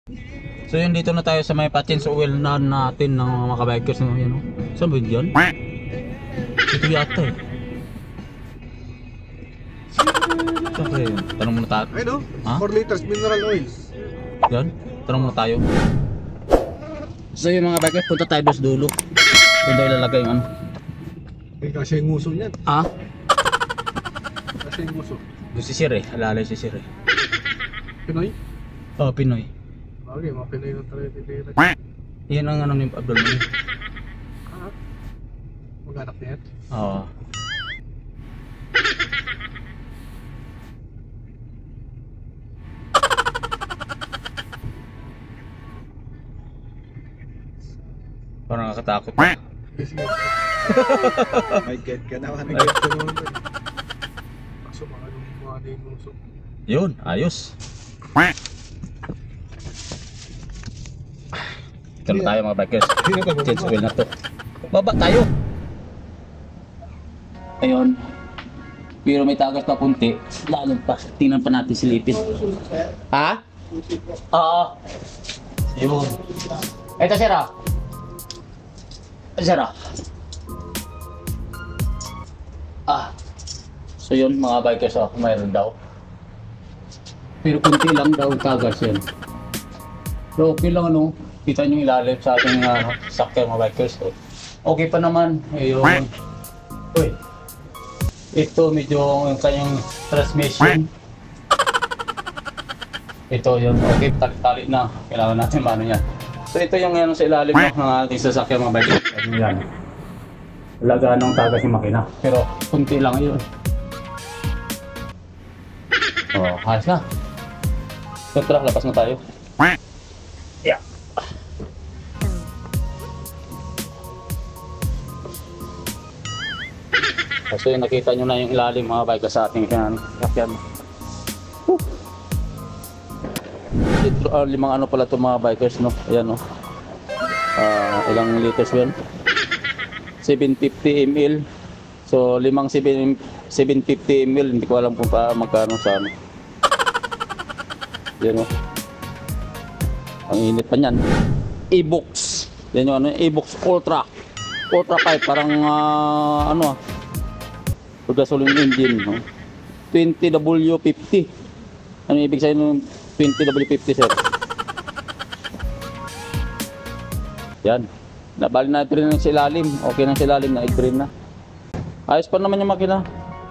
So yun, dito na tayo sa may patins oil na natin ng mga kabikers no, yun, no? Saan ba yun? Ito yata eh. Saan kaya yun? Tanong muna tayo. Ay no? Ha? 4 liters mineral oils. Yan? Tanong muna tayo. So yun mga bikers, punta tayo doon sa dulo. Doon daw ilalagay yung ano. Eh kasi yung nguso niyan. Ah? Kasi yung nguso. Doon si Sir eh, alalay si Sir eh. Pinoy? Oh, Pinoy. Okay, mga Pinoy na talaga titira. Yan ang ano ni Abdul Mani. Ah? Mag-anak na yan? Oo. Parang nakakatakot. Kasi May get ka naman. may get ka naman to eh. Kaso mga ano yung nguso. Yun, ayos. Ito na tayo mga bikers. Change oil na to. Baba tayo. Ayun. Pero may tagas pa punti. Lalo pa. Tingnan pa natin silipin. Ha? Oo. Yun. Ito sira. Sira. So yun mga bikers, mayroon daw. Pero kunti lang daw tagas yan. So okay lang ano. Kita nyo ilalim sa ating sakyan mga bikers. Okay pa naman. Ayun. Uy. Ito medyo yung kanyang transmission. Ito yun. Okay, tali-tali na. Kailangan natin paano yan. So ito yung sa ilalim ng ating sasakyan mga bikers. Ano yan? Wala ganong tagas yung makina. Pero kunti lang yun. Oh, ayos na. So tara, lapas na tayo. Yeah. Kasi nakita nyo na yung ilalim mga bikers sa ating sakyan. Limang ano pala ito mga bikers no. Ayan no. Ilang liters yun? 750 ml. So limang 750 ml. Hindi ko alam kung magkano sa ano. Ayan no. Ang init pa niyan. E-Box. Yan yung ano, E-Box Ultra 5. Parang ano gasoline engine, no? 20W50. Ano ibig sabihin ng 20W50, sir? Yan. Nabali na ito rin sa ilalim. Okay na sa ilalim na i-drain na. Ayos pa naman yung makina.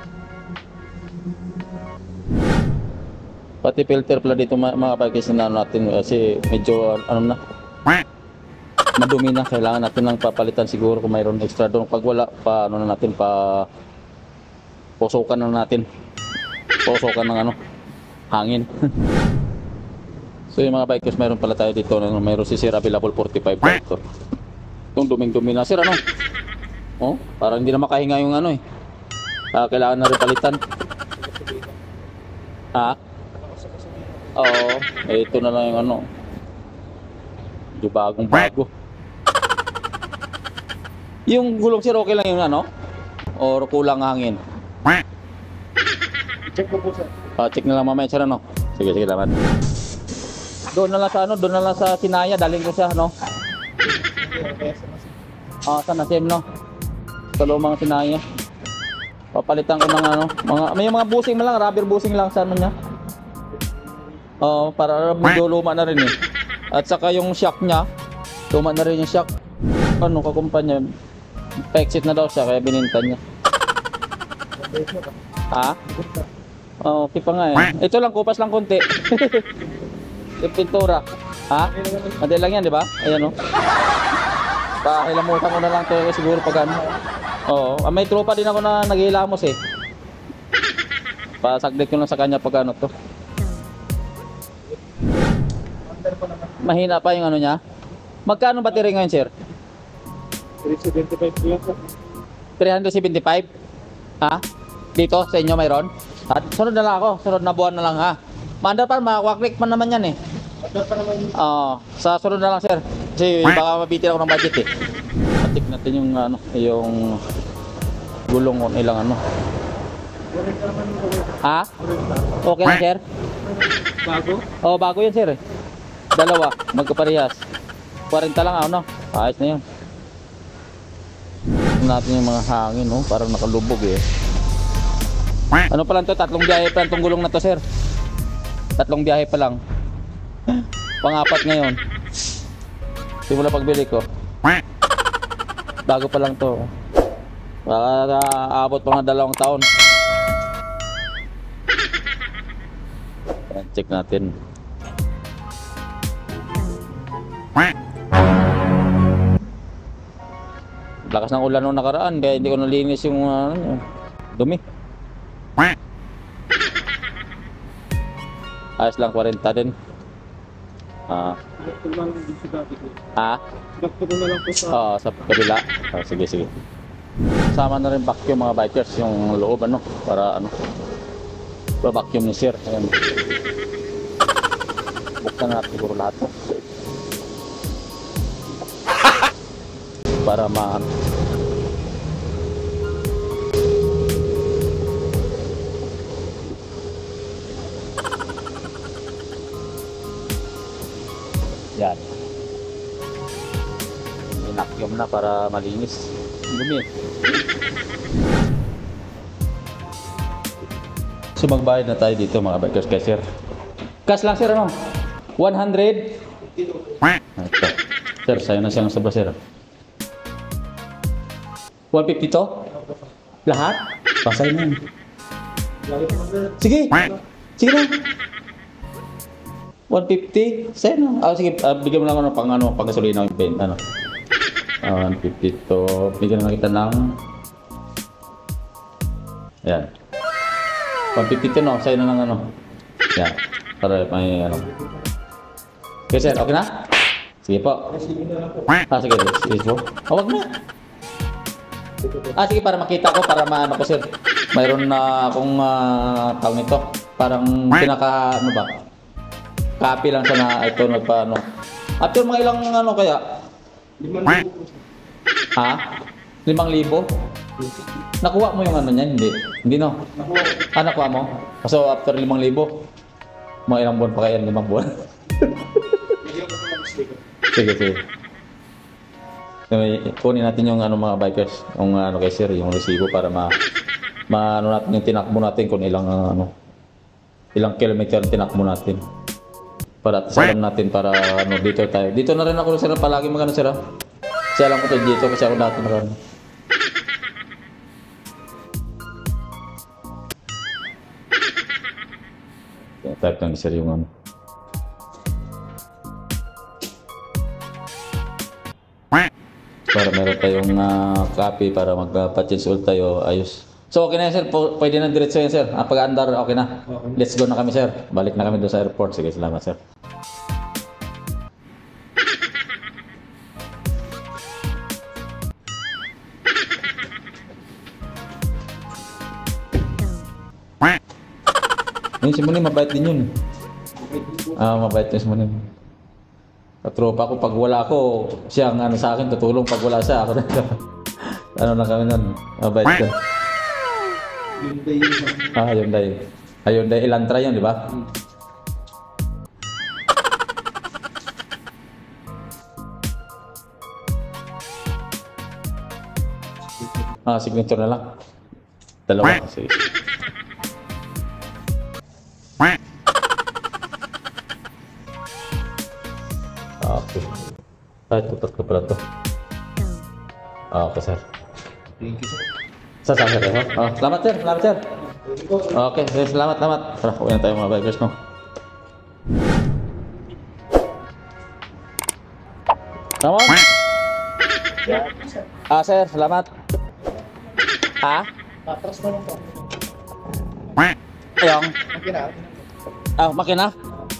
Pati filter pala dito mga bikers na natin kasi medyo ano na. Madumi na. Kailangan natin ng papalitan siguro kung mayroon extra doon. Pag wala pa ano na natin pusukan na natin. Pusukan ng ano, hangin. So yung mga bikers, mayroon pala tayo dito. Mayroon si Sir available 45 dito. Itong duming-dumi na Sir, ano? Oh, parang hindi na makahinga yung ano eh. Kailangan na rin palitan. Ha? Oo, ito na lang yung ano. Medyo bagong-bago. Yung gulong Sir, okay lang yung ano? O kulang hangin? Check ko po sir. Check na lang mamaya sir ano. Sige, salamat. Doon na lang sa ano, doon na lang sa Sinaya, daling ko siya no. Sana sim no. Sa lumang Sinaya. Papalitan ko ng ano, may mga busing man lang, rubber busing lang sa ano niya. Para medyo luma na rin eh. At saka yung shock niya, luma na rin yung shock. Ano kakumpanya, pa-exit na daw siya kaya binintan niya. Ha? Okay pa nga eh. Ito lang, kupas lang konti. Yung pintura. Ha? Madali lang yan, di ba? Ayan o. Pakilamutan ko na lang to siguro pag ano. Oo. May tropa din ako na naghihilamos eh. Pasaglit ko lang sa kanya pag ano to. Mahina pa yung ano niya. Magkano battery ngayon, sir? 375 lang sir. 375? Ha? Dito sa inyo mayroon? At sunod na lang ako, sunod na buwan na lang ha. Maandar pa, makakwaklik man naman yan eh. Maandar pa naman. Sa sunod na lang sir. Kasi baka mabitin ako ng budget eh. Patik natin yung ano, yung gulong kung ilang ano. Ha? Okay na sir? Bago? Bago yan sir eh. Dalawa, magkaparehas. 40 lang ano? Ayos na yun. Tignan natin yung mga hangin, no? Parang nakalubog eh. Ano pa lang to? 3 biyahe pa lang tong gulong na to, sir. 3 biyahe pa lang. Pang-4 ngayon. Simula pagbili ko. Bago pa lang to. Baka aabot pa ng 2 taon. Check natin. Lakas ng ulan nung nakaraan kaya hindi ko nalinis yung dumi. Ayos lang, 40 din. Sa kabila. Sige. Sama na rin vacuum mga bikers yung loob ano para ano. Vacuum ni sir. Ayan. Buksan natin siguro lahat. Para ma yan. Inakyom na para malinis. Dumi. So magbayad na tayo dito mga bikers kay sir. Cash lang sir ano? 100? Ito. Sir, sayo na siyang sobra sir. 150 to? Lahat? Pasay na yun. Sige! Sige na! 150? Sa'yo na. Sige, bigyan mo lang ano, pang gasolina yung paint. 150 to. Bigyan na kita ng... Ayan. 150 to no, sa'yo na ng ano. Ayan. Para may ano. Okay sir, okay na? Sige po. Sige po. Huwag na. Sige, para makita ko, para maano ko sir. Mayroon na akong tawag nito. Parang pinaka, ano ba? Copy lang siya na ito nagpaano. After mga ilang ano kaya? 5,000. Ha? 5,000? Nakuha mo yung ano niyan? Hindi no? Nakuha mo? So after 5,000, mga ilang buwan pa kaya? 5 buwan? Sige. Kunin natin yung ano mga bikers, yung ano kay sir, yung resibo para ano natin yung tinakbo natin kung ilang kilometer tinakbo natin. Para alam natin para ano dito tayo. Dito na rin ako sir palagi magano sir. Kasi alam ko to dito kasi ako dati na type ng sir yung ano. Para meron tayong copy para magpa-change ulit tayo, ayos. So okay na sir, pwede na diretso yan sir. Pag-andar okay na. Let's go na kami sir. Balik na kami doon sa airport. Sige, salamat sir. Yung si Muning, mabait din yun. Mabait din si Muning. Katropa ko, pag wala ako, siya ang ano sa akin, tutulong. Pag wala siya, ako na. Ano na kami nun, mabait ka. Hyundai Elantra yun, di ba? Signature na lang. Dalawa. Sige. Okay. Tutot ko pala to. Okay, sir. Thank you, sir. Sir. Selamat, sir. Okay, selamat. Tara, uwi na tayo mga bikers, no? Selamat. Sir, selamat. Patras na lang po. Ayong. Makina. Makina?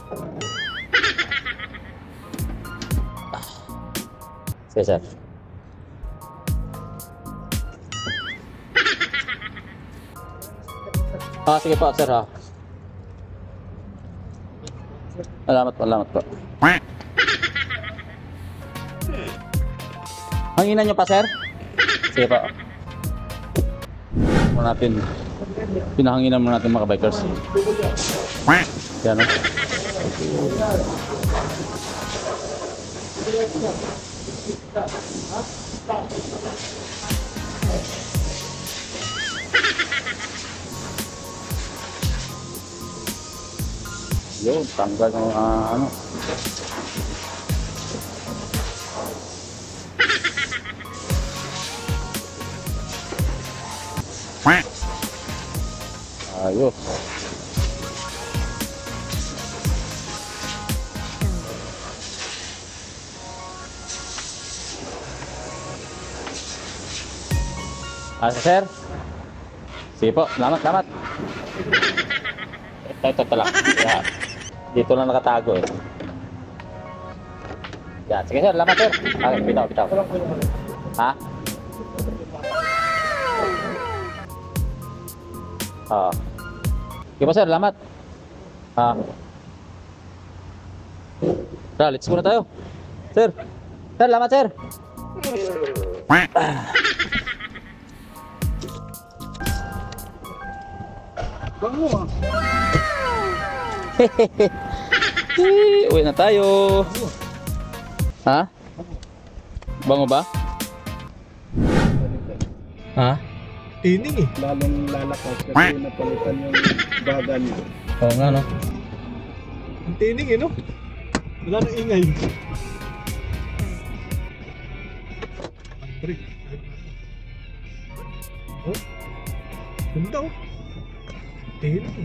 Sige, sir. Sige po, sir, ha. Salamat po. Hanginan nyo pa, sir? Sige po. Pinahanginan mo natin mga bikers. Yan, Yun, tanggal ng ano. Ayos. Sir? Sige po, salamat, salamat. Ito lang. Yeah. Dito lang nakatago eh. Yan, sige sir, salamat sir. Okay, bitaw. Ha? Oo. Sige po sir, salamat. Tara, let's go na tayo. Sir, salamat sir. Bango ah. Uwi na tayo. Ha? Bango ba? Ha? Tining eh. Lalong lalakas kasi napalitan yung baga niya. Oo nga no. Ang tining eh no. Wala nang ingay. Andre. Oh. Ganda oh. Tining.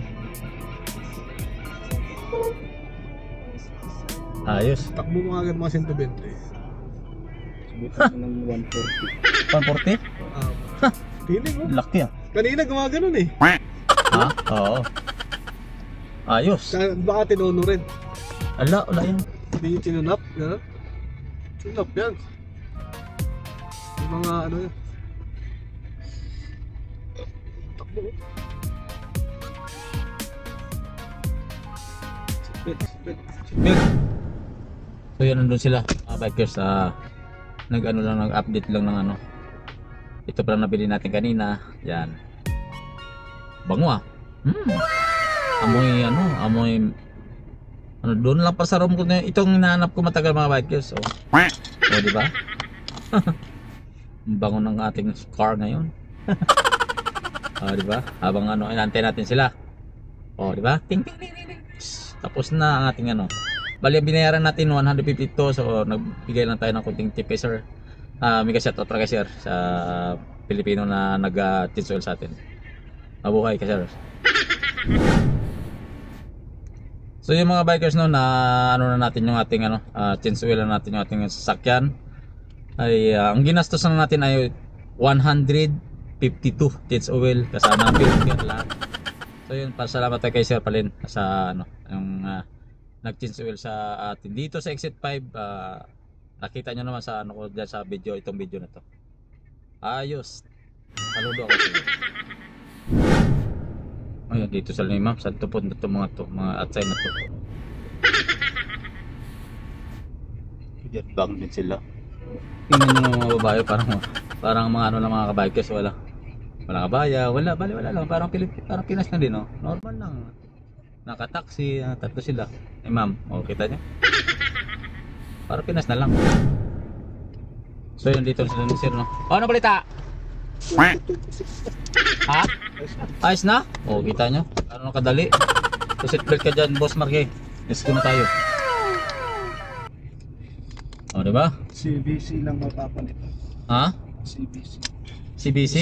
Ayos. Takbo mo agad mga 120. Subukan mo ng 140. 140? Tining oh. Laki ah. Kanina gumaganon eh. Ha? Oo. Ayos. Baka tinono rin. Ala, wala yan. Hindi yung tinunap. Gano'n? Tinunap yan. Yung mga ano yan. Takbo oh. Sipit. So yan, nandun sila bikers. Nag-update lang ng ano. Ito pala nabili natin kanina. Yan. Bango ah. Amoy ano, doon lang pa sa room ko na itong hinahanap ko matagal mga bikers. Oh, di ba? Ang bango ng ating car ngayon. Di ba? Habang ano, inantay natin sila. Oh, di ba? Ting. Tapos na ang ating ano. Bali binayaran natin 152, so nagbigay lang tayo ng konting tip kay sir. May shout out para kay sir sa Pilipino na nag-change oil sa atin. Mabuhay kay sir. So yung mga bikers no na ano na natin yung ating ano, change oil na natin yung ating sasakyan. Ay ang ginastos na natin ay 152 change oil kasama ang filter lahat. So yun, pasalamat tayo kay Sir Palin sa ano, yung nag-change oil sa atin dito sa Exit 5. Nakita nyo naman sa ano ko dyan sa video, itong video na to. Ayos. Saludo ako sila. Ayun, dito sa ma'am, saan to po na to mga outside na to. Yan bang din sila. Tingnan nyo ng mga babae, parang mga ano lang mga kabikers, wala kabaya, wala lang, parang Pinas na din, no? Normal lang. Naka-taxi, tatlo sila. Ma'am, kita nyo? Parang Pinas na lang. So yun, dito sila ni sir, no? Ano balita? Ha? Ayos na? Kita nyo? Ano kadali? So seatbelt ka dyan, boss Marque. Let's go na tayo. Diba? CBC lang mapapalit. Ha? CBC. CBC?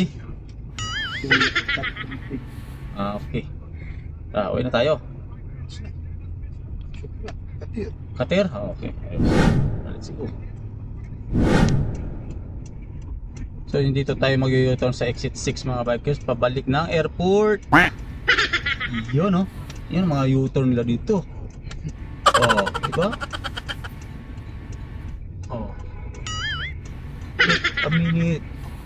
Okay. Uwi na tayo. Katir? Okay. Let's go. So dito tayo mag-u-turn sa exit 6 mga bikers, pabalik ng airport. Yun no. Yan mga u-turn nila dito. Diba? A minute.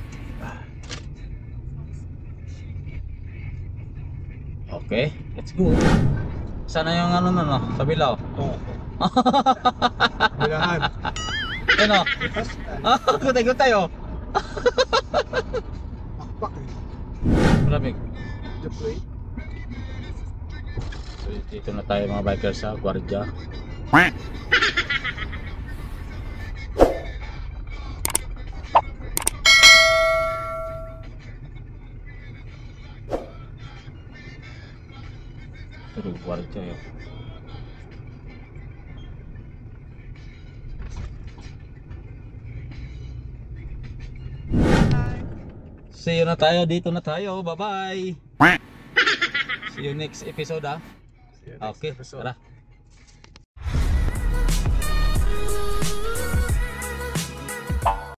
Okay, let's go. Sana yung ano na no, sa Bilao. Bilangan. Ano? Gutay tayo. Pakpak eh. Malamig. Deploy. So dito na tayo mga bikers sa Guardia. Pero kwarto yun. See you na tayo. Dito na tayo. Bye-bye. See you next episode, ah. See you next Okay, episode. tara.